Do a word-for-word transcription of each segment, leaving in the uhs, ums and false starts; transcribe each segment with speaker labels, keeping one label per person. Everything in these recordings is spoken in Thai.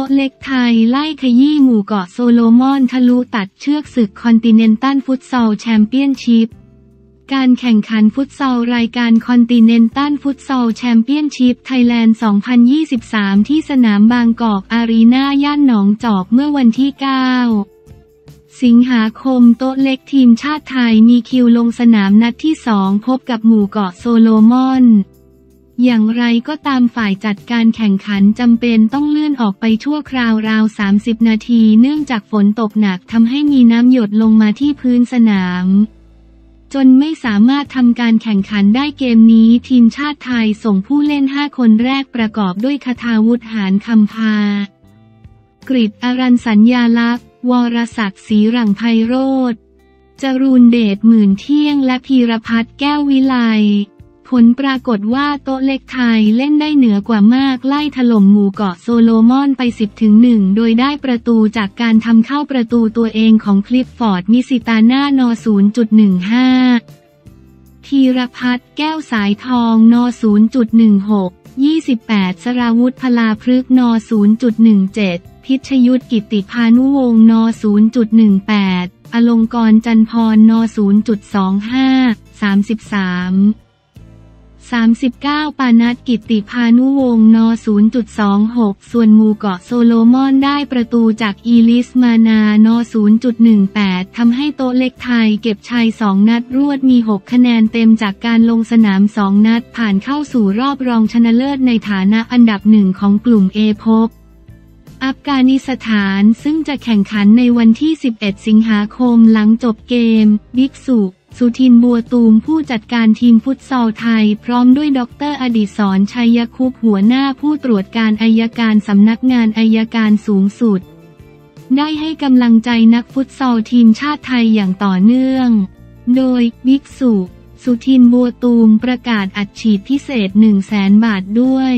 Speaker 1: ะเล็กไทยไล่ขยี้หมู่เกาะโซโลมอนทะลุตัดเชือกศึกคอนติเนนตัลฟุตซอลแชมเปี้ยนชิพการแข่งขันฟุตซอลรายการคอนติเนนตัลฟุตซอลแชมเปี้ยนชิพไทยแลนด์ สองพันยี่สิบสาม ที่สนามบางกอกอารีนาย่านหนองจอกเมื่อวันที่ เก้า สิงหาคมโต๊ะเล็กทีมชาติไทยมีคิวลงสนามนัดที่สองพบกับหมู่เกาะโซโลมอนอย่างไรก็ตามฝ่ายจัดการแข่งขันจำเป็นต้องเลื่อนออกไปชั่วคราวราวสามสิบนาทีเนื่องจากฝนตกหนักทำให้มีน้ำหยดลงมาที่พื้นสนามจนไม่สามารถทำการแข่งขันได้เกมนี้ทีมชาติไทยส่งผู้เล่นห้าคนแรกประกอบด้วยคทาวุฒิหาญคำพากฤษอรัญสัญญาลักษณ์วรศักดิ์ศรีหรั่งไพโรจน์จรูนเดชหมื่นเที่ยงและพีรพัฒน์แก้ววิไลผลปรากฏว่าโต๊ะเล็กไทยเล่นได้เหนือกว่ามากไล่ถล่มหมู่เกาะโซโลมอนไป สิบต่อหนึ่ง โดยได้ประตูจากการทำเข้าประตูตัวเองของคลิฟฟอร์ดมิสิตาน่านอ ศูนย์จุดหนึ่งห้า ธีรพัฒน์แก้วสายทองนอ ศูนย์จุดหนึ่งหก ยี่สิบแปด สราวุธพลาพฤกษ์นอ ศูนย์จุดหนึ่งเจ็ด พิชยุทธกิติพานุวงศ์นอ ศูนย์จุดหนึ่งแปด อลงกรณ์จันทร์พรนอ ศูนย์จุดสองห้า สามสิบสาม สามสิบเก้า ปานัสกิติพานุวงศ์นอ ศูนย์จุดสองหก ส่วนหมู่เกาะโซโลมอนได้ประตูจากอีลิสมานานอ ศูนย์จุดหนึ่งแปด ทำให้โต๊ะเล็กไทยเก็บชัยสองนัดรวดมีหกคะแนนเต็มจากการลงสนามสองนัดผ่านเข้าสู่รอบรองชนะเลิศในฐานะอันดับหนึ่งของกลุ่ม A พบอัฟกานิสถานซึ่งจะแข่งขันในวันที่ สิบเอ็ด สิงหาคมหลังจบเกมบิ๊กสุสุทินบัวตูมผู้จัดการทีมฟุตซอลไทยพร้อมด้วยดร.อดิศรชัยคุปต์หัวหน้าผู้ตรวจการอัยการสำนักงานอัยการสูงสุดได้ให้กำลังใจนักฟุตซอลทีมชาติไทยอย่างต่อเนื่องโดยบิ๊กสุสุทินบัวตูมประกาศอัดฉีดพิเศษ หนึ่งแสน บาทด้วย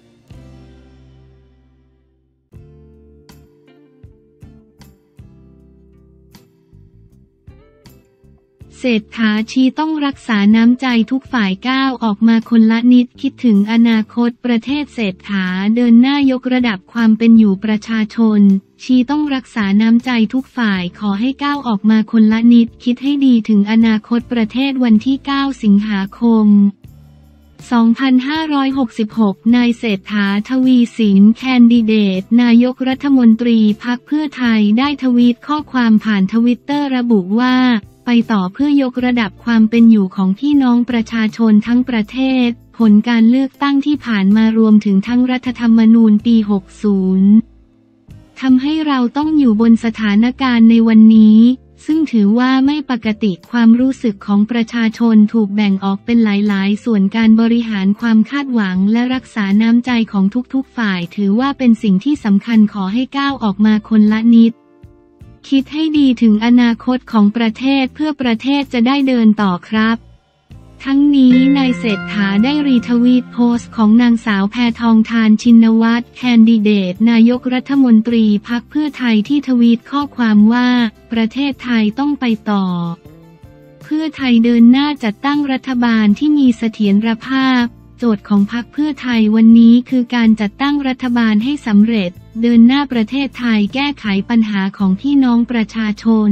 Speaker 1: เศรษฐาชี้ต้องรักษาน้ำใจทุกฝ่ายก้าวออกมาคนละนิดคิดถึงอนาคตประเทศเศรษฐาเดินหน้ายกระดับความเป็นอยู่ประชาชนชี้ต้องรักษาน้ำใจทุกฝ่ายขอให้ก้าวออกมาคนละนิดคิดให้ดีถึงอนาคตประเทศวันที่ เก้า สิงหาคม สองพันห้าร้อยหกสิบหก นายเศรษฐาทวีสินแคนดิเดตนายกรัฐมนตรีพรรคเพื่อไทยได้ทวีตข้อความผ่านทวิตเตอร์ระบุว่าไปต่อเพื่อยกระดับความเป็นอยู่ของพี่น้องประชาชนทั้งประเทศผลการเลือกตั้งที่ผ่านมารวมถึงทั้งรัฐธรรมนูญปี หกสิบ ทำให้เราต้องอยู่บนสถานการณ์ในวันนี้ซึ่งถือว่าไม่ปกติความรู้สึกของประชาชนถูกแบ่งออกเป็นหลายๆส่วนการบริหารความคาดหวังและรักษาน้ำใจของทุกๆฝ่ายถือว่าเป็นสิ่งที่สำคัญขอให้ก้าวออกมาคนละนิดคิดให้ดีถึงอนาคตของประเทศเพื่อประเทศจะได้เดินต่อครับทั้งนี้นายเศรษฐาได้รีทวีตโพสต์ของนางสาวแพทองธารชินวัตรแคนดิเดตนายกรัฐมนตรีพรรคเพื่อไทยที่ทวีตข้อความว่าประเทศไทยต้องไปต่อเพื่อไทยเดินหน้าจัดตั้งรัฐบาลที่มีเสถียรภาพโจทย์ของพรรคเพื่อไทยวันนี้คือการจัดตั้งรัฐบาลให้สำเร็จเดินหน้าประเทศไทยแก้ไขปัญหาของพี่น้องประชาชน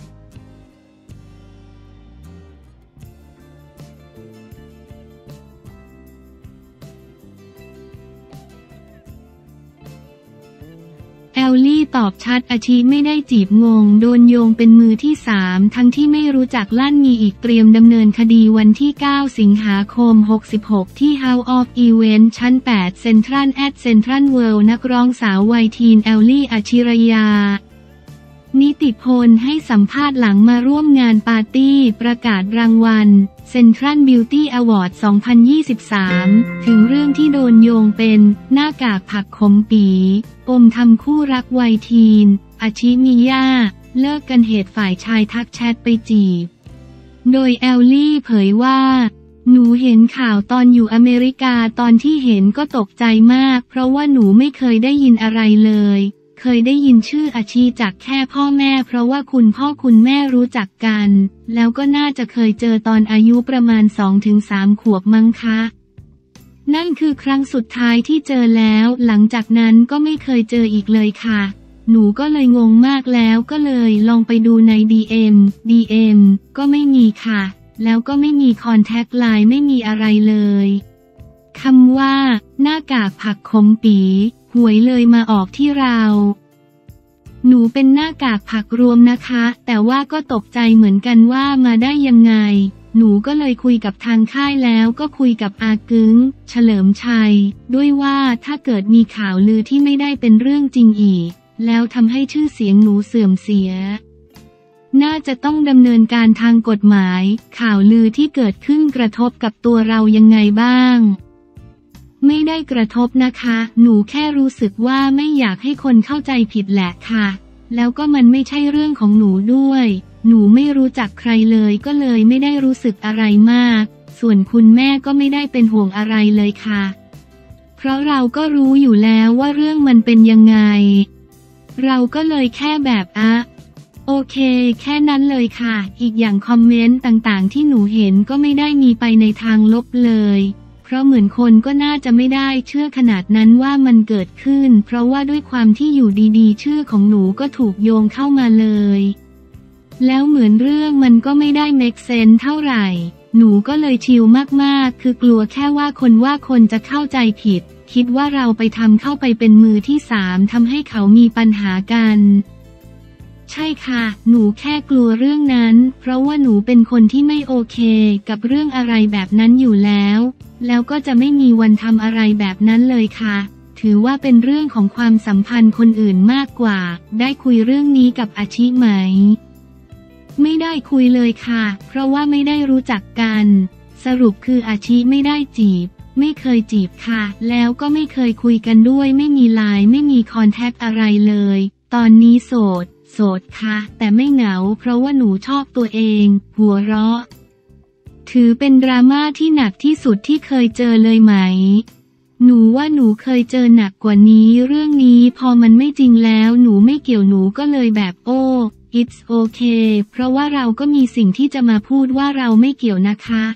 Speaker 1: แอลลี่ตอบชัดอาชีไม่ได้จีบงงโดนโยงเป็นมือที่สามทั้งที่ไม่รู้จักลั่นมีอีกเตรียมดำเนินคดีวันที่ เก้า สิงหาคม หกสิบหก ที่ House of Event ชั้น แปด Central at Central World นักร้องสาววัยทีนแอลลี่อาชิรยานิติพลให้สัมภาษณ์หลังมาร่วมงานปาร์ตี้ประกาศรางวัล Central Beauty Award สองพันยี่สิบสาม ถึงเรื่องที่โดนโยงเป็นหน้ากากผักขมปีปมทำคู่รักวัยทีนอาชิมิยาเลิกกันเหตุฝ่ายชายทักแชทไปจีบโดยแอลลี่เผยว่าหนูเห็นข่าวตอนอยู่อเมริกาตอนที่เห็นก็ตกใจมากเพราะว่าหนูไม่เคยได้ยินอะไรเลยเคยได้ยินชื่ออาชีจากแค่พ่อแม่เพราะว่าคุณพ่อคุณแม่รู้จักกันแล้วก็น่าจะเคยเจอตอนอายุประมาณ สองถึงสาม ขวบมั้งคะนั่นคือครั้งสุดท้ายที่เจอแล้วหลังจากนั้นก็ไม่เคยเจออีกเลยค่ะหนูก็เลยงงมากแล้วก็เลยลองไปดูใน ดี เอ็ม ดี เอ็ม ก็ไม่มีค่ะแล้วก็ไม่มีคอนแทคไลน์ไม่มีอะไรเลยคำว่าหน้ากากผักขมปีหวยเลยมาออกที่เราหนูเป็นหน้ากากผักรวมนะคะแต่ว่าก็ตกใจเหมือนกันว่ามาได้ยังไงหนูก็เลยคุยกับทางค่ายแล้วก็คุยกับอากึ้งเฉลิมชัยด้วยว่าถ้าเกิดมีข่าวลือที่ไม่ได้เป็นเรื่องจริงอีกแล้วทำให้ชื่อเสียงหนูเสื่อมเสียน่าจะต้องดำเนินการทางกฎหมายข่าวลือที่เกิดขึ้นกระทบกับตัวเรายังไงบ้างไม่ได้กระทบนะคะหนูแค่รู้สึกว่าไม่อยากให้คนเข้าใจผิดแหละค่ะแล้วก็มันไม่ใช่เรื่องของหนูด้วยหนูไม่รู้จักใครเลยก็เลยไม่ได้รู้สึกอะไรมากส่วนคุณแม่ก็ไม่ได้เป็นห่วงอะไรเลยค่ะเพราะเราก็รู้อยู่แล้วว่าเรื่องมันเป็นยังไงเราก็เลยแค่แบบอ่ะโอเคแค่นั้นเลยค่ะอีกอย่างคอมเมนต์ต่างๆที่หนูเห็นก็ไม่ได้มีไปในทางลบเลยเพราะเหมือนคนก็น่าจะไม่ได้เชื่อขนาดนั้นว่ามันเกิดขึ้นเพราะว่าด้วยความที่อยู่ดีๆชื่อของหนูก็ถูกโยงเข้ามาเลยแล้วเหมือนเรื่องมันก็ไม่ได้เมคเซนส์เท่าไหร่หนูก็เลยชิลมากๆคือกลัวแค่ว่าคนว่าคนจะเข้าใจผิดคิดว่าเราไปทำเข้าไปเป็นมือที่สามทำให้เขามีปัญหากันใช่ค่ะหนูแค่กลัวเรื่องนั้นเพราะว่าหนูเป็นคนที่ไม่โอเคกับเรื่องอะไรแบบนั้นอยู่แล้วแล้วก็จะไม่มีวันทำอะไรแบบนั้นเลยค่ะถือว่าเป็นเรื่องของความสัมพันธ์คนอื่นมากกว่าได้คุยเรื่องนี้กับอาชิไหมไม่ได้คุยเลยค่ะเพราะว่าไม่ได้รู้จักกันสรุปคืออาชิไม่ได้จีบไม่เคยจีบค่ะแล้วก็ไม่เคยคุยกันด้วยไม่มีไลน์ไม่มีคอนแทคอะไรเลยตอนนี้โสดโสดค่ะแต่ไม่เหงาเพราะว่าหนูชอบตัวเองหัวเราะถือเป็นดราม่าที่หนักที่สุดที่เคยเจอเลยไหมหนูว่าหนูเคยเจอหนักกว่านี้เรื่องนี้พอมันไม่จริงแล้วหนูไม่เกี่ยวหนูก็เลยแบบโอ้ it's okay เพราะว่าเราก็มีสิ่งที่จะมาพูดว่าเราไม่เกี่ยวนะคะ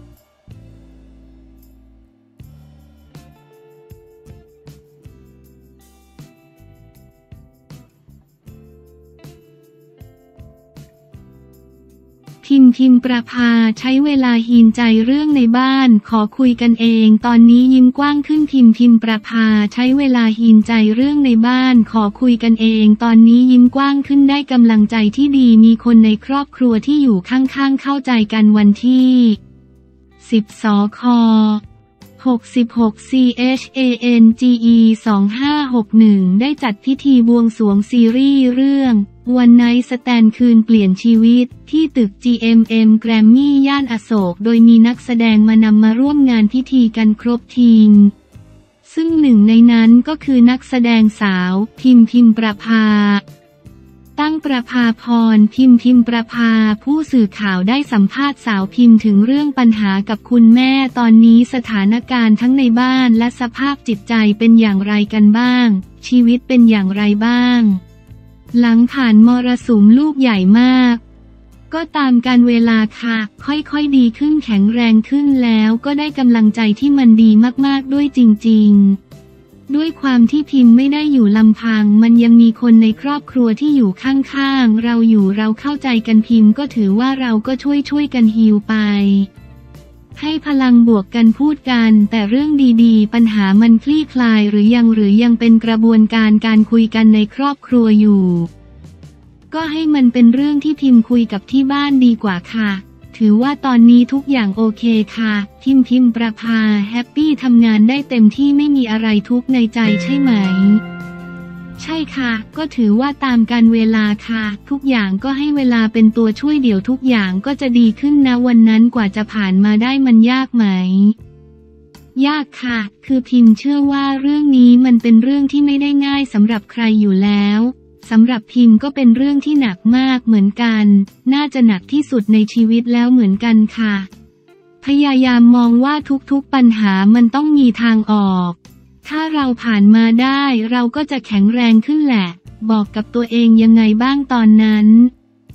Speaker 1: พิมพิมประภาใช้เวลาฮีนใจเรื่องในบ้านขอคุยกันเองตอนนี้ยิ้มกว้างขึ้นพิมพิมประภาใช้เวลาฮีนใจเรื่องในบ้านขอคุยกันเองตอนนี้ยิ้มกว้างขึ้นได้กำลังใจที่ดีมีคนในครอบครัวที่อยู่ข้างๆเข้าใจกันวันที่สิบสคหกสิบหก ซี เอช เอ เอ็น จี อี สองห้าหกหนึ่งได้จัดพิธีบวงสรวงซีรีส์เรื่องวันไนท์สแตนด์คืนเปลี่ยนชีวิตที่ตึก จี เอ็ม เอ็ม แกรมมี่ย่านอโศกโดยมีนักแสดงมานำมาร่วมงานพิธีกันครบทีมซึ่งหนึ่งในนั้นก็คือนักแสดงสาวพิมพิมประภาตั้งประภาพรพิมพิมประภาผู้สื่อข่าวได้สัมภาษณ์สาวพิมถึงเรื่องปัญหากับคุณแม่ตอนนี้สถานการณ์ทั้งในบ้านและสภาพจิตใจเป็นอย่างไรกันบ้างชีวิตเป็นอย่างไรบ้างหลังผ่านมรสุมลูกใหญ่มากก็ตามการเวลาค่ะค่อยๆดีขึ้นแข็งแรงขึ้นแล้วก็ได้กำลังใจที่มันดีมากๆด้วยจริงๆด้วยความที่พิมพ์ไม่ได้อยู่ลำพังมันยังมีคนในครอบครัวที่อยู่ข้างๆเราอยู่เราเข้าใจกันพิมพ์ก็ถือว่าเราก็ช่วยช่วยกันฮีลไปให้พลังบวกกันพูดกันแต่เรื่องดีๆปัญหามันคลี่คลายหรือยังหรือยังเป็นกระบวนการการคุยกันในครอบครัวอยู่ก็ให้มันเป็นเรื่องที่พิมพ์คุยกับที่บ้านดีกว่าค่ะถือว่าตอนนี้ทุกอย่างโอเคค่ะพิมพิมประภาแฮปปี้ทำงานได้เต็มที่ไม่มีอะไรทุกข์ในใจใช่ไหมใช่ค่ะก็ถือว่าตามการเวลาค่ะทุกอย่างก็ให้เวลาเป็นตัวช่วยเดี๋ยวทุกอย่างก็จะดีขึ้นนะวันนั้นกว่าจะผ่านมาได้มันยากไหมยากค่ะคือพิมเชื่อว่าเรื่องนี้มันเป็นเรื่องที่ไม่ได้ง่ายสำหรับใครอยู่แล้วสำหรับพิมก็เป็นเรื่องที่หนักมากเหมือนกันน่าจะหนักที่สุดในชีวิตแล้วเหมือนกันค่ะพยายามมองว่าทุกๆปัญหามันต้องมีทางออกถ้าเราผ่านมาได้เราก็จะแข็งแรงขึ้นแหละบอกกับตัวเองยังไงบ้างตอนนั้น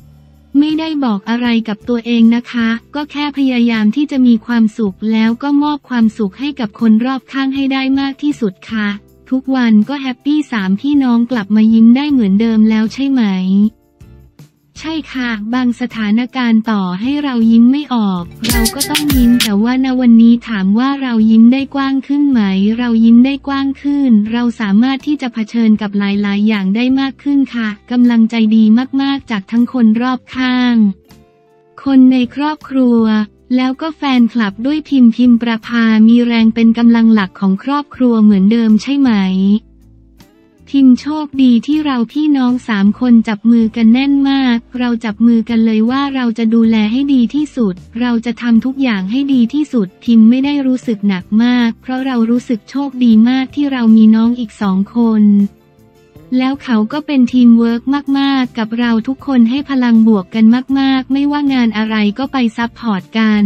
Speaker 1: ไม่ได้บอกอะไรกับตัวเองนะคะก็แค่พยายามที่จะมีความสุขแล้วก็มอบความสุขให้กับคนรอบข้างให้ได้มากที่สุดค่ะทุกวันก็แฮปปี้สามพี่น้องกลับมายิ้มได้เหมือนเดิมแล้วใช่ไหมใช่ค่ะบางสถานการณ์ต่อให้เรายิ้มไม่ออกเราก็ต้องยิ้มแต่ว่าณวันนี้ถามว่าเรายิ้มได้กว้างขึ้นไหมเรายิ้มได้กว้างขึ้นเราสามารถที่จะเผชิญกับหลายๆอย่างได้มากขึ้นค่ะกำลังใจดีมากๆจากทั้งคนรอบข้างคนในครอบครัวแล้วก็แฟนคลับด้วยพิมพ์พิมประภามีแรงเป็นกำลังหลักของครอบครัวเหมือนเดิมใช่ไหมพิมโชคดีที่เราพี่น้องสามคนจับมือกันแน่นมากเราจับมือกันเลยว่าเราจะดูแลให้ดีที่สุดเราจะทำทุกอย่างให้ดีที่สุดพิมไม่ได้รู้สึกหนักมากเพราะเรารู้สึกโชคดีมากที่เรามีน้องอีกสองคนแล้วเขาก็เป็นทีมเวิร์กมากๆกับเราทุกคนให้พลังบวกกันมากๆไม่ว่างานอะไรก็ไปซัพพอร์ตกัน